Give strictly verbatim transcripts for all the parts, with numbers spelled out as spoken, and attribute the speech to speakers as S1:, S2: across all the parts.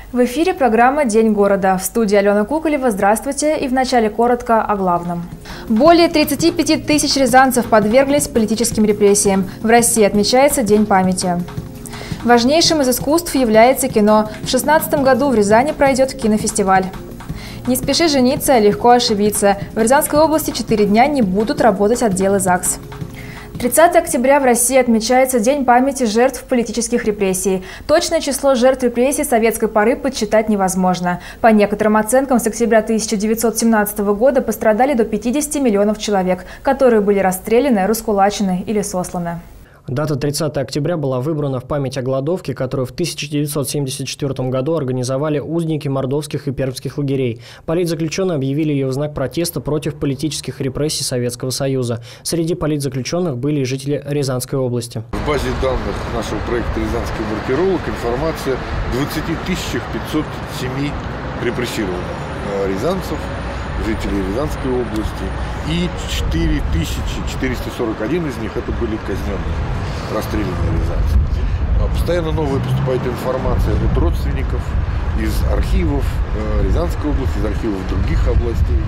S1: В эфире программа «День города». В студии Алена Куколева. Здравствуйте. И вначале коротко о главном. Более тридцати пяти тысяч рязанцев подверглись политическим репрессиям. В России отмечается День памяти. Важнейшим из искусств является кино. В две тысячи шестнадцатом году в Рязани пройдет кинофестиваль. Не спеши жениться, легко ошибиться. В Рязанской области четыре дня не будут работать отделы ЗАГС. тридцатого октября в России отмечается День памяти жертв политических репрессий. Точное число жертв репрессий советской поры подсчитать невозможно. По некоторым оценкам, с октября тысяча девятьсот семнадцатого года пострадали до пятидесяти миллионов человек, которые были расстреляны, раскулачены или сосланы.
S2: Дата тридцатого октября была выбрана в память о голодовке, которую в тысяча девятьсот семьдесят четвёртом году организовали узники мордовских и пермских лагерей. Политзаключенные объявили ее в знак протеста против политических репрессий Советского Союза. Среди политзаключенных были и жители Рязанской области.
S3: В базе данных нашего проекта «Рязанский маркировок» информация о двадцати тысячах пятистах семи репрессированных рязанцев, жителей Рязанской области, и четыре тысячи четыреста сорок один из них это были казненные, расстрелянные рязанцы. Постоянно новая поступает информация от родственников, из архивов Рязанской области, из архивов других областей.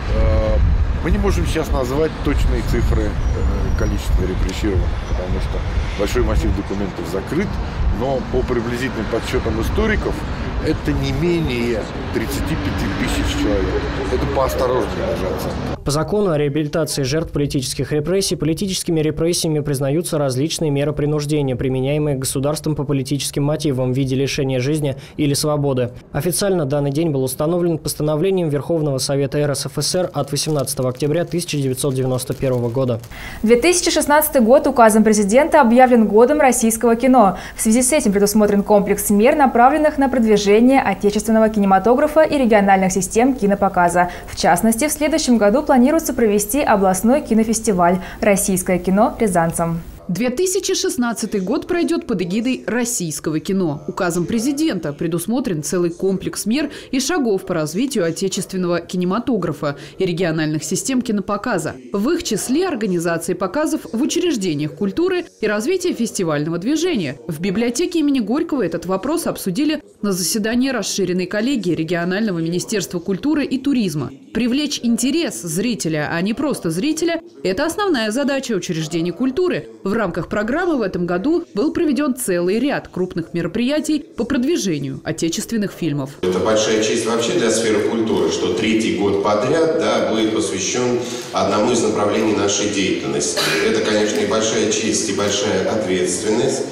S3: Мы не можем сейчас назвать точные цифры количества репрессированных, потому что большой массив документов закрыт, но по приблизительным подсчетам историков это не менее тридцати пяти тысяч человек. Это поосторожнее держаться.
S2: По закону о реабилитации жертв политических репрессий политическими репрессиями признаются различные меры принуждения, применяемые государством по политическим мотивам в виде лишения жизни или свободы. Официально данный день был установлен постановлением Верховного Совета эр эс эф эс эр от восемнадцатого октября тысяча девятьсот девяносто первого года.
S1: две тысячи шестнадцатый год указом президента объявлен годом российского кино. В связи с этим предусмотрен комплекс мер, направленных на продвижение отечественного кинематографа и региональных систем кинопоказа. В частности, в следующем году планируется провести областной кинофестиваль «Российское кино рязанцам».
S4: две тысячи шестнадцатый год пройдет под эгидой российского кино. Указом президента предусмотрен целый комплекс мер и шагов по развитию отечественного кинематографа и региональных систем кинопоказа. В их числе организации показов в учреждениях культуры и развитие фестивального движения. В библиотеке имени Горького этот вопрос обсудили на заседании расширенной коллегии регионального министерства культуры и туризма. Привлечь интерес зрителя, а не просто зрителя – это основная задача учреждений культуры. В рамках программы в этом году был проведен целый ряд крупных мероприятий по продвижению отечественных фильмов.
S5: Это большая честь вообще для сферы культуры, что третий год подряд да, будет посвящен одному из направлений нашей деятельности. Это, конечно, и большая честь, и большая ответственность.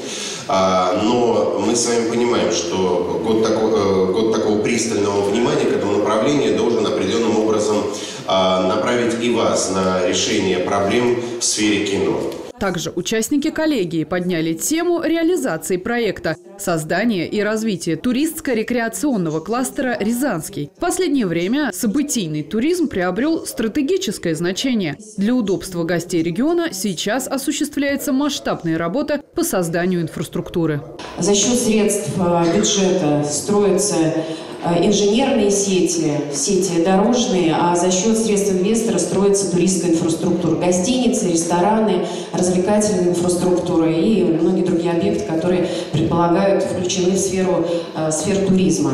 S5: Но мы с вами понимаем, что год такого, год такого пристального внимания к этому направлению должен определенным образом направить и вас на решение проблем в сфере кино.
S4: Также участники коллегии подняли тему реализации проекта создания и развития туристско-рекреационного кластера «Рязанский». В последнее время событийный туризм приобрел стратегическое значение. Для удобства гостей региона сейчас осуществляется масштабная работа по созданию инфраструктуры.
S6: За счет средств бюджета строятся инженерные сети, сети дорожные, а за счет средств инвестора строится туристская инфраструктура, гостиницы, рестораны, развлекательная инфраструктура и многие другие объекты, которые предполагают включены в сферу, э, сферу туризма.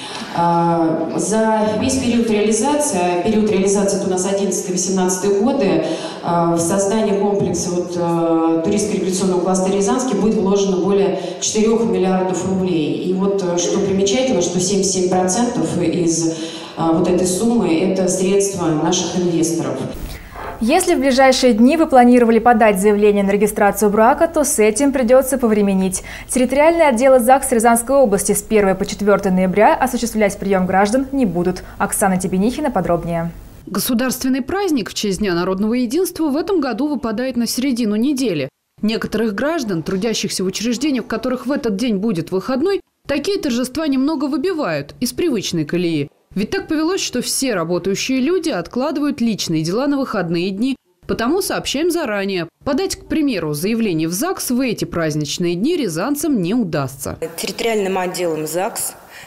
S6: Э, за весь период реализации, а период реализации это у нас одиннадцатый-восемнадцатый годы, э, в создание комплекса вот, э, туристско-рекреационного кластера «Рязанский» будет вложено более четырёх миллиардов рублей. И вот что примечательно, что семьдесят семь процентов из а, вот этой суммы – это средства наших инвесторов.
S1: Если в ближайшие дни вы планировали подать заявление на регистрацию брака, то с этим придется повременить. Территориальные отделы ЗАГС Рязанской области с первого по четвёртое ноября осуществлять прием граждан не будут. Оксана Тебенихина подробнее.
S4: Государственный праздник в честь Дня народного единства в этом году выпадает на середину недели. Некоторых граждан, трудящихся в учреждениях, в которых в этот день будет выходной, такие торжества немного выбивают из привычной колеи. Ведь так повелось, что все работающие люди откладывают личные дела на выходные дни. Потому сообщаем заранее. Подать, к примеру, заявление в ЗАГС в эти праздничные дни рязанцам не удастся.
S7: Территориальным отделом ЗАГС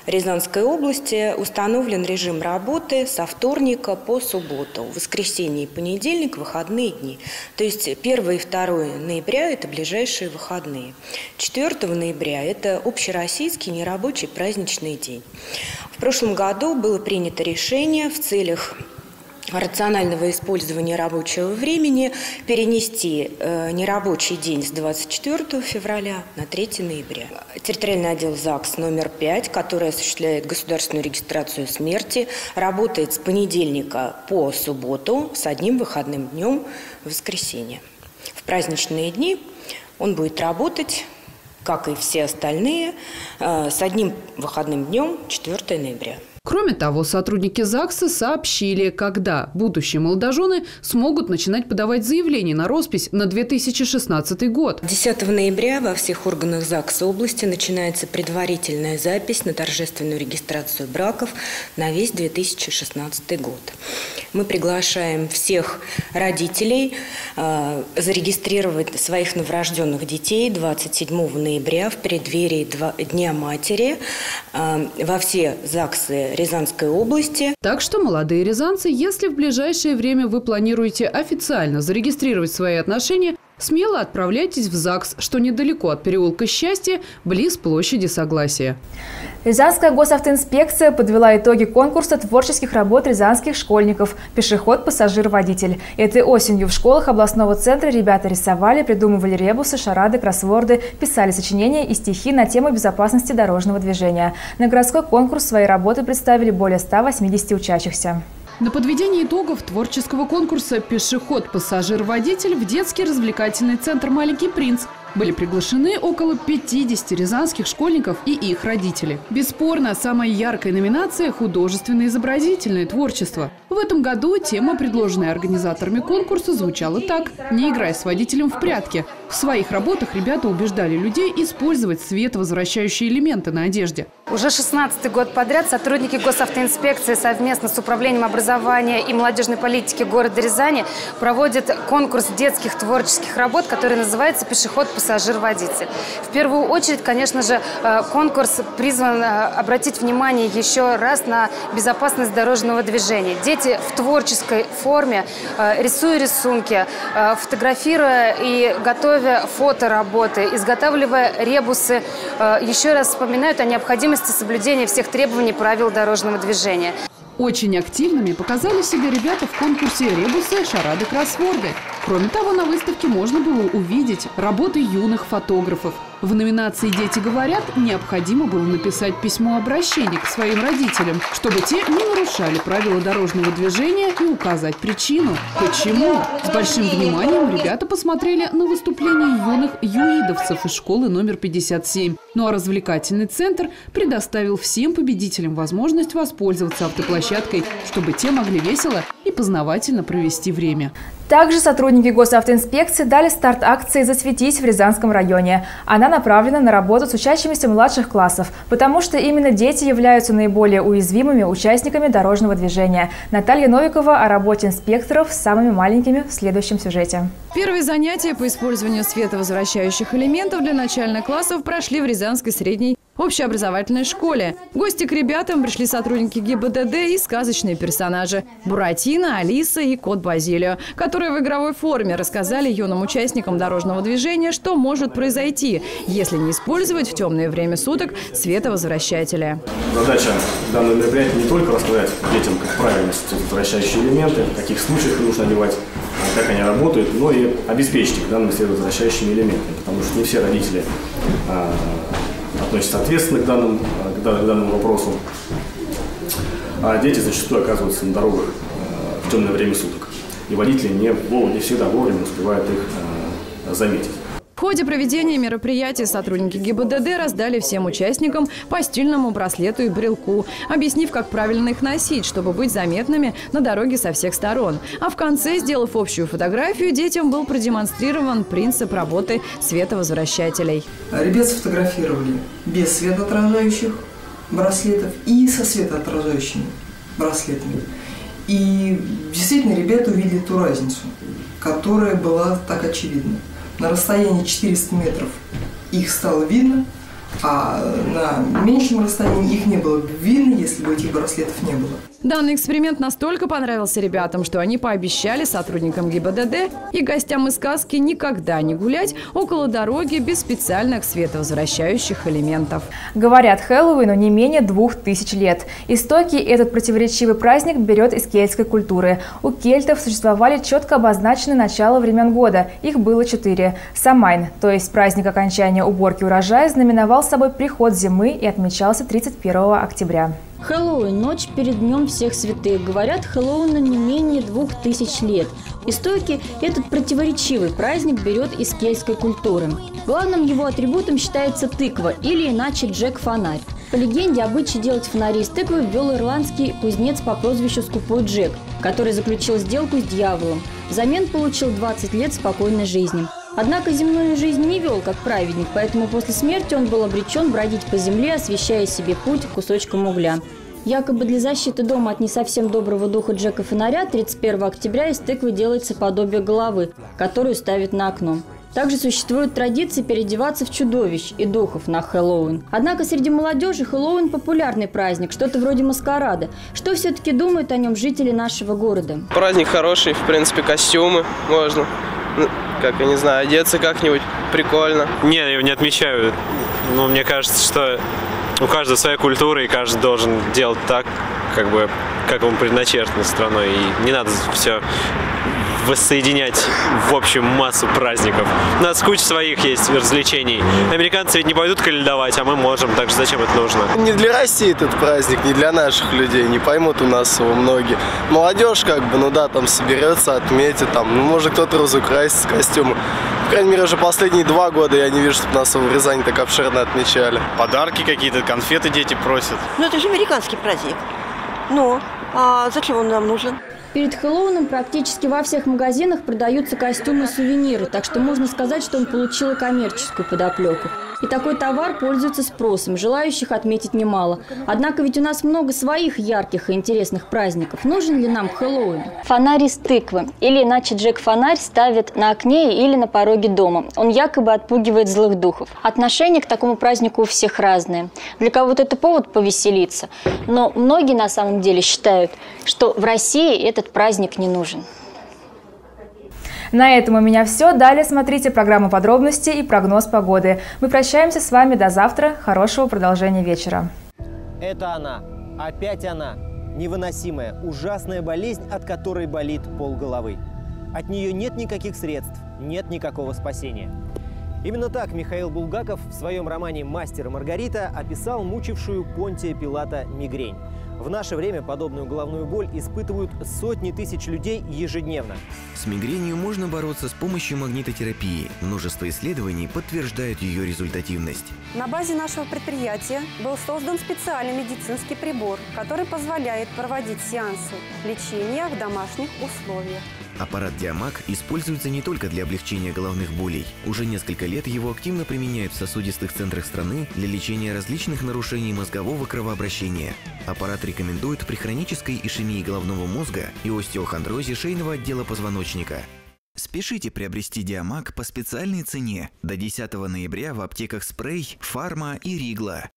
S7: Рязанской области установлен режим работы со вторника по субботу, воскресенье и понедельник – выходные дни. То есть первое и второе ноября – это ближайшие выходные. четвёртого ноября – это общероссийский нерабочий праздничный день. В прошлом году было принято решение в целях рационального использования рабочего времени перенести э, нерабочий день с двадцать четвёртого февраля на третье ноября. Территориальный отдел ЗАГС номер пять, который осуществляет государственную регистрацию смерти, работает с понедельника по субботу с одним выходным днем в воскресенье. В праздничные дни он будет работать, как и все остальные, э, с одним выходным днем четвёртого ноября.
S4: Кроме того, сотрудники ЗАГСа сообщили, когда будущие молодожены смогут начинать подавать заявления на роспись на две тысячи шестнадцатый год.
S7: десятого ноября во всех органах ЗАГСа области начинается предварительная запись на торжественную регистрацию браков на весь две тысячи шестнадцатый год. Мы приглашаем всех родителей э, зарегистрировать своих новорожденных детей двадцать седьмого ноября в преддверии Дня матери э, во все ЗАГСы Рязанской области.
S4: Так что, молодые рязанцы, если в ближайшее время вы планируете официально зарегистрировать свои отношения, смело отправляйтесь в ЗАГС, что недалеко от переулка Счастья, близ площади Согласия.
S1: Рязанская госавтоинспекция подвела итоги конкурса творческих работ рязанских школьников «Пешеход, пассажир, водитель». Этой осенью в школах областного центра ребята рисовали, придумывали ребусы, шарады, кроссворды, писали сочинения и стихи на тему безопасности дорожного движения. На городской конкурс свои работы представили более ста восьмидесяти учащихся.
S4: На подведение итогов творческого конкурса «Пешеход, пассажир, водитель» в детский развлекательный центр «Маленький принц» были приглашены около пятидесяти рязанских школьников и их родителей. Бесспорно, самая яркая номинация – художественно-изобразительное творчество. В этом году тема, предложенная организаторами конкурса, звучала так: «Не играй с водителем в прятки». В своих работах ребята убеждали людей использовать световозвращающие элементы на одежде.
S8: Уже шестнадцатый год подряд сотрудники госавтоинспекции совместно с Управлением образования и молодежной политики города Рязани проводят конкурс детских творческих работ, который называется «Пешеход, пассажир, водитель». В первую очередь, конечно же, конкурс призван обратить внимание еще раз на безопасность дорожного движения. Дети в творческой форме, рисуя рисунки, фотографируя и готовя фотоработы, изготавливая ребусы, еще раз вспоминают о необходимости соблюдения всех требований правил дорожного движения.
S4: Очень активными показали себя ребята в конкурсе «Ребусы, шарады, кроссворды». Кроме того, на выставке можно было увидеть работы юных фотографов. В номинации «Дети говорят» необходимо было написать письмо обращения к своим родителям, чтобы те не нарушали правила дорожного движения, и указать причину. Почему? С большим вниманием ребята посмотрели на выступление юных юидовцев из школы номер пятьдесят семь. Ну а развлекательный центр предоставил всем победителям возможность воспользоваться автоплощадкой, чтобы те могли весело и познавательно провести время.
S1: Также сотрудники госавтоинспекции дали старт акции «Засветись» в Рязанском районе. Она направлена на работу с учащимися младших классов, потому что именно дети являются наиболее уязвимыми участниками дорожного движения. Наталья Новикова о работе инспекторов с самыми маленькими в следующем сюжете.
S9: Первые занятия по использованию световозвращающих элементов для начальных классов прошли в Рязанской средней общеобразовательной школе. В гости к ребятам пришли сотрудники ГИБДД и сказочные персонажи – Буратино, Алиса и кот Базилио, которые в игровой форме рассказали юным участникам дорожного движения, что может произойти, если не использовать в темное время суток световозвращатели.
S10: Задача данного мероприятия не только рассказать детям, как правильно световозвращающие элементы, в каких случаях нужно одевать, как они работают, но и обеспечить их данными световозвращающими элементами, потому что не все родители а, относятся ответственно к данному, к данному вопросу, а дети зачастую оказываются на дорогах а, в темное время суток, и водители не, не всегда вовремя успевают их а, заметить.
S9: В ходе проведения мероприятия сотрудники ГИБДД раздали всем участникам по стильному браслету и брелку, объяснив, как правильно их носить, чтобы быть заметными на дороге со всех сторон. А в конце, сделав общую фотографию, детям был продемонстрирован принцип работы световозвращателей.
S11: Ребят сфотографировали без светоотражающих браслетов и со светоотражающими браслетами. И действительно ребята увидели ту разницу, которая была так очевидна. На расстоянии четырёхсот метров их стало видно, А на меньшем расстоянии их не было бы видно, если бы этих браслетов не было.
S9: Данный эксперимент настолько понравился ребятам, что они пообещали сотрудникам ГИБДД и гостям из сказки никогда не гулять около дороги без специальных световозвращающих элементов.
S1: Говорят, Хэллоуину не менее двух тысяч лет. Истоки этот противоречивый праздник берет из кельтской культуры. У кельтов существовали четко обозначенные начала времен года. Их было четыре. Самайн, то есть праздник окончания уборки урожая, знаменовал собой приход зимы и отмечался тридцать первого октября.
S12: Хэллоуин – ночь перед Днем всех святых. Говорят, Хэллоуину не менее двух тысяч лет. Истоки этот противоречивый праздник берет из кельтской культуры. Главным его атрибутом считается тыква, или иначе Джек-фонарь. По легенде, обычай делать фонари из тыквы ввел ирландский кузнец по прозвищу Скупой Джек, который заключил сделку с дьяволом. Взамен получил двадцать лет спокойной жизни. Однако земную жизнь не вел как праведник, поэтому после смерти он был обречен бродить по земле, освещая себе путь кусочком угля. Якобы для защиты дома от не совсем доброго духа Джека-фонаря тридцать первого октября из тыквы делается подобие головы, которую ставят на окно. Также существует традиция переодеваться в чудовищ и духов на Хэллоуин. Однако среди молодежи Хэллоуин – популярный праздник, что-то вроде маскарада. Что все-таки думают о нем жители нашего города?
S13: Праздник хороший, в принципе, костюмы можно. Как, я не знаю, одеться как-нибудь прикольно.
S14: Не, я его не отмечаю. Но мне кажется, что у каждого своя культура, и каждый должен делать так, как бы, как ему предначертано страной. И не надо все воссоединять в общем массу праздников. У нас куча своих есть развлечений. Американцы ведь не пойдут каледовать, а мы можем, так что зачем это нужно?
S15: Не для России этот праздник, не для наших людей, не поймут у нас его многие. Молодежь как бы, ну да, там соберется, отметит, там, ну может кто-то разукрасит костюмы. По крайней мере, уже последние два года я не вижу, чтобы нас в Рязани так обширно отмечали.
S14: Подарки какие-то, конфеты дети просят.
S16: Ну это же американский праздник. Ну, а зачем он нам нужен?
S12: Перед Хэллоуином практически во всех магазинах продаются костюмы и сувениры, так что можно сказать, что он получил и коммерческую подоплеку. И такой товар пользуется спросом, желающих отметить немало. Однако ведь у нас много своих ярких и интересных праздников. Нужен ли нам Хэллоуин? Фонарь из тыквы, или иначе Джек-фонарь, ставят на окне или на пороге дома. Он якобы отпугивает злых духов. Отношение к такому празднику у всех разное. Для кого-то это повод повеселиться. Но многие на самом деле считают, что в России этот праздник не нужен.
S1: На этом у меня все. Далее смотрите программу «Подробности» и прогноз погоды. Мы прощаемся с вами до завтра. Хорошего продолжения вечера.
S17: Это она. Опять она. Невыносимая, ужасная болезнь, от которой болит полголовы. От нее нет никаких средств, нет никакого спасения. Именно так Михаил Булгаков в своем романе «Мастер и Маргарита» описал мучившую Понтия Пилата мигрень. В наше время подобную головную боль испытывают сотни тысяч людей ежедневно.
S18: С мигренью можно бороться с помощью магнитотерапии. Множество исследований подтверждают ее результативность.
S19: На базе нашего предприятия был создан специальный медицинский прибор, который позволяет проводить сеансы лечения в домашних условиях.
S18: Аппарат Диамаг используется не только для облегчения головных болей. Уже несколько лет его активно применяют в сосудистых центрах страны для лечения различных нарушений мозгового кровообращения. Аппарат рекомендуют при хронической ишемии головного мозга и остеохондрозе шейного отдела позвоночника. Спешите приобрести Диамаг по специальной цене до десятого ноября в аптеках Спрей, Фарма и Ригла.